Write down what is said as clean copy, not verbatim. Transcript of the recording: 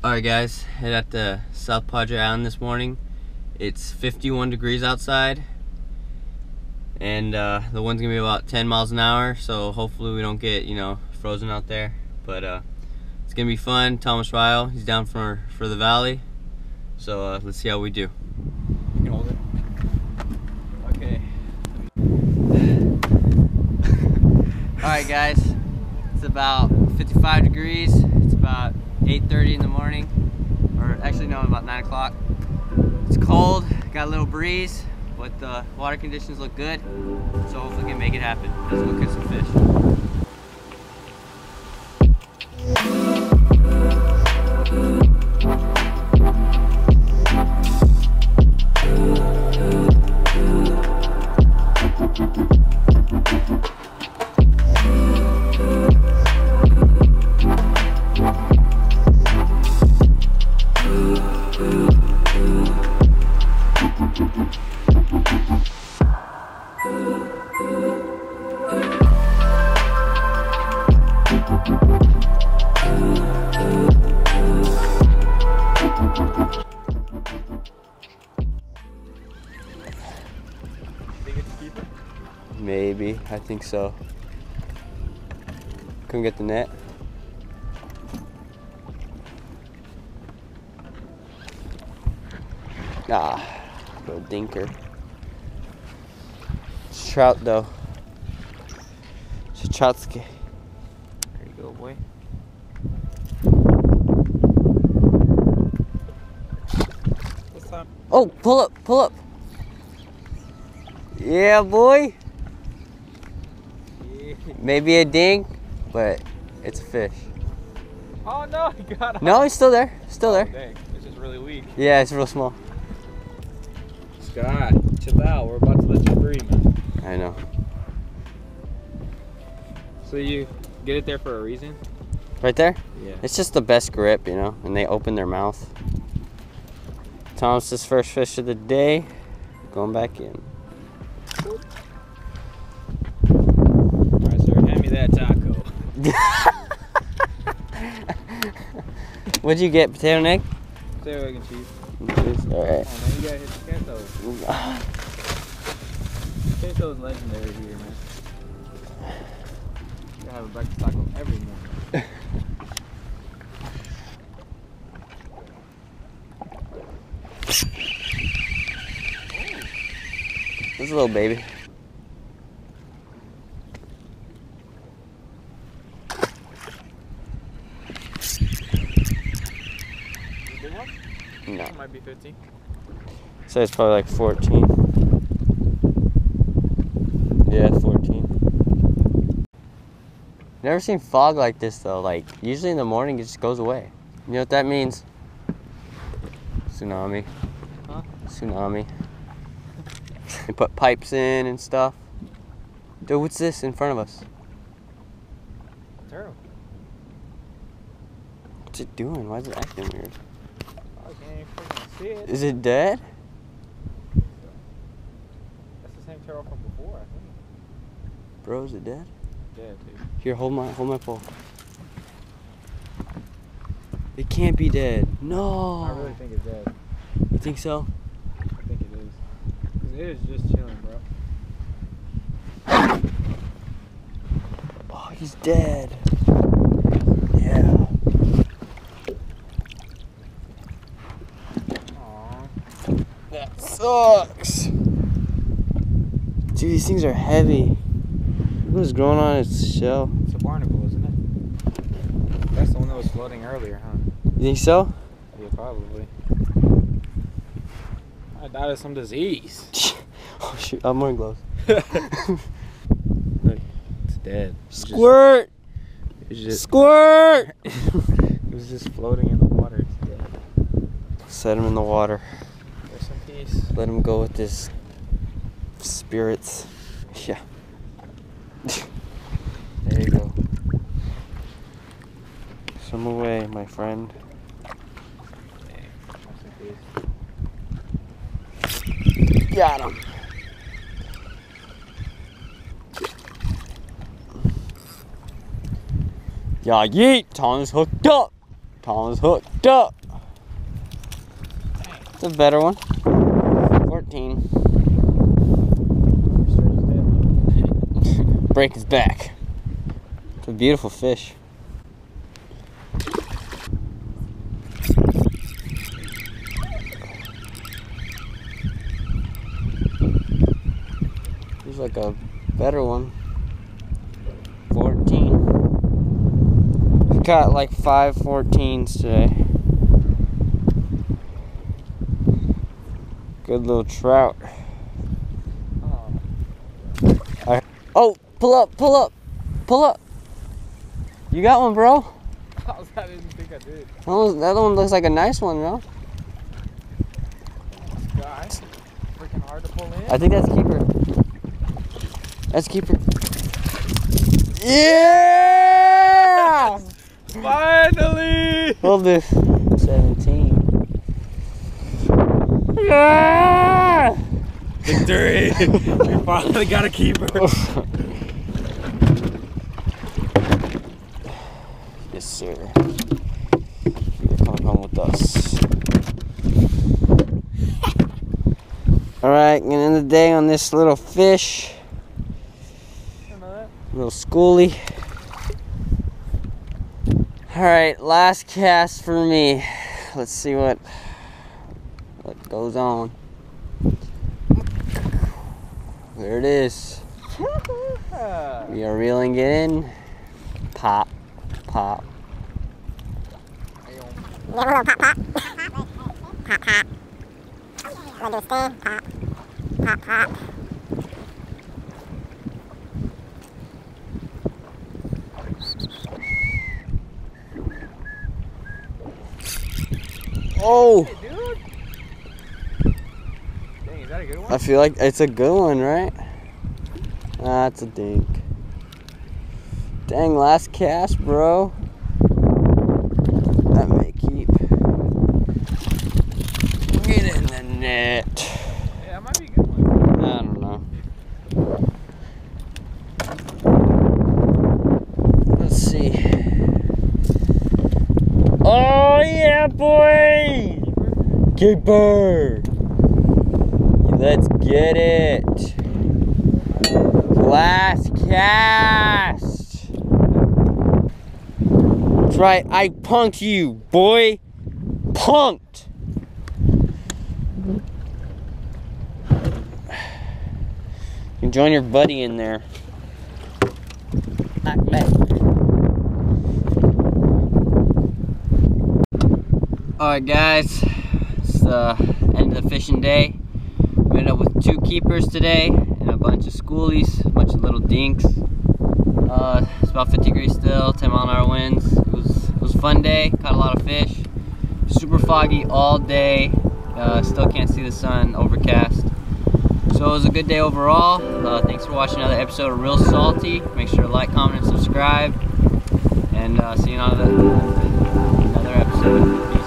Alright guys, head at the South Padre Island this morning. It's 51 degrees outside and the wind's gonna be about 10 miles an hour, so hopefully we don't get, frozen out there. But it's gonna be fun. Thomas Ryle, he's down for the valley, so let's see how we do. You can hold it. Okay. Alright guys, it's about 55 degrees. It's about 8:30 in the morning, or actually no, about 9 o'clock. It's cold, got a little breeze, but the water conditions look good, so hopefully we can make it happen. Let's go catch some fish. Maybe, I think so. Couldn't get the net. Ah, little dinker. It's trout though. It's a troutski. There you go, boy. What's up? Oh, pull up, pull up. Yeah, boy. Maybe a dink, but it's a fish. Oh no, he got off. No, he's still there. Still there. Dang. It's just really weak. Yeah, it's real small. Scott, chill out. We're about to let you free, man. I know. So you get it there for a reason? Right there? Yeah. It's just the best grip, and they open their mouth. Thomas's first fish of the day. Going back in. That taco. What'd you get? Potato and egg? Potato, egg, and cheese. Alright. Oh man, you gotta hit the queso. Queso is legendary here, man. You gotta have a breakfast taco every morning. This is a little baby. No. It might be 15. So it's probably like 14. Yeah, 14. Never seen fog like this though. Like usually in the morning it just goes away. You know what that means? Tsunami. Huh? Tsunami. They put pipes in and stuff. Dude, what's this in front of us? Turtle. What's it doing? Why is it acting weird? I can't freaking see it. Is it dead? That's the same turtle from before, I think. Bro, is it dead? Dead, dude. Here, hold my pole. It can't be dead. No. I really think it's dead. You think so? I think it is. Because it is just chilling, bro. Oh, he's dead. Yeah. That sucks. Dude, these things are heavy. What is growing on its shell? It's a barnacle, isn't it? That's the one that was floating earlier, huh? You think so? Yeah, probably. I died of some disease. Oh shoot, I'm wearing gloves. Look, it's dead. Squirt! Squirt! It was just floating in the water. It's dead. Set him in the water. Rest in peace. Let him go with his spirits. Yeah. There you go. Swim away, my friend. Got him. Yeah, yeet. Tom's hooked up. Tom's hooked up. It's a better one. 14. Break his back. It's a beautiful fish. Here's like a better one. 14. We caught like 5 14s today. Good little trout. Oh, pull up, pull up, pull up. You got one, bro? I didn't think I did. That one looks like a nice one, bro. Guys, freaking hard to pull in. I think that's keeper. That's keeper. Yeah! Finally! Hold this. 17. Yeah! Victory! We finally got a keeper. Yes, sir. You're coming home with us. Alright, gonna end the day on this little fish. Little schoolie. Alright, last cast for me. Let's see what goes on. There it is. We are reeling it in. Pop, pop. Give a little pop, pop. Pop, pop. We'll do a stay. Pop, pop, pop. Oh! Hey, dude. Dang, is that a good one? I feel like it's a good one, right? Ah, it's a dink. Dang, last cast, bro. That may keep. Get in the net. Yeah, that might be a good one. I don't know. Let's see. Oh yeah, boy! Keeper! Let's get it. Last cast. That's right, I punked you, boy. Punked. You can join your buddy in there. Knock back. Alright guys, it's the end of the fishing day. We ended up with 2 keepers today and a bunch of schoolies, a bunch of little dinks. It's about 50 degrees still, 10-mile-an-hour winds. It was a fun day, caught a lot of fish. Super foggy all day, still can't see the sun, overcast. So it was a good day overall. Thanks for watching another episode of Real Salty. Make sure to like, comment, and subscribe. And see you on another episode. Peace.